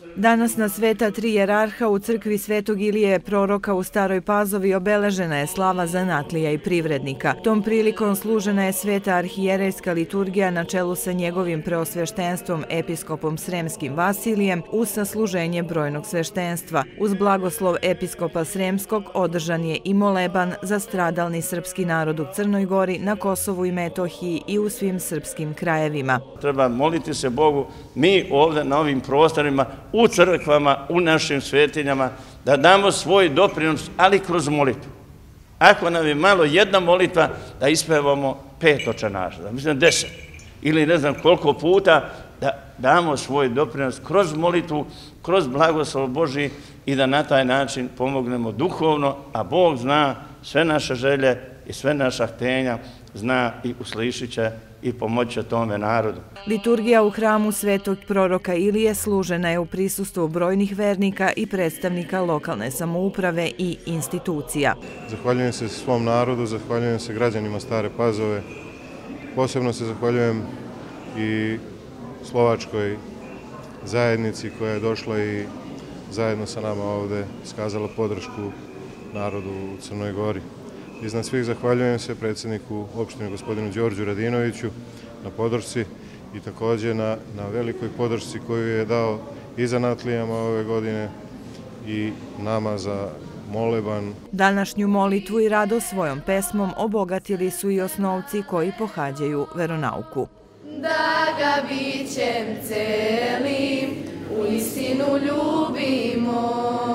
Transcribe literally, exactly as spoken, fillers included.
Danas na Sveta tri jerarha u crkvi Svetog Ilije Proroka u Staroj Pazovi obeležena je slava zanatlija i privrednika. Tom prilikom služena je Sveta arhijerejska liturgija na čelu sa njegovim preosveštenstvom episkopom Sremskim Vasilijem uz sasluženje brojnog sveštenstva. Uz blagoslov episkopa Sremskog održan je i moleban za stradalni srpski narod u Crnoj Gori, na Kosovu i Metohiji i u svim srpskim krajevima. Treba moliti se Bogu, mi ovdje na ovim prostorima, u crkvama, u našim svetinjama, da damo svoj doprinos, ali kroz molitvu. Ako nam je malo jedna molitva, da ispevamo pet očanaša, da mislim deset, ili ne znam koliko puta, da damo svoj doprinos kroz molitvu, kroz blagoslov Božji i da na taj način pomognemo duhovno, a Bog zna sve naše želje i sve naša htenja, zna i uslišit će i pomoći tome narodu. Liturgija u hramu Svetog proroka Ilije služena je u prisustvu brojnih vernika i predstavnika lokalne samouprave i institucija. Zahvaljujem se svom narodu, zahvaljujem se građanima Stare Pazove. Posebno se zahvaljujem i slovačkoj zajednici koja je došla i zajedno sa nama ovdje iskazala podršku narodu u Crnoj Gori. Iznad svih zahvaljujem se predsjedniku opštine gospodinu Đorđu Radinoviću na podršci i također na, na velikoj podršci koju je dao i zanatlijama ove godine i nama za moleban. Današnju molitvu i rado svojom pesmom obogatili su i osnovci koji pohađaju veronauku. Da ga bićem celim u istinu ljubimo.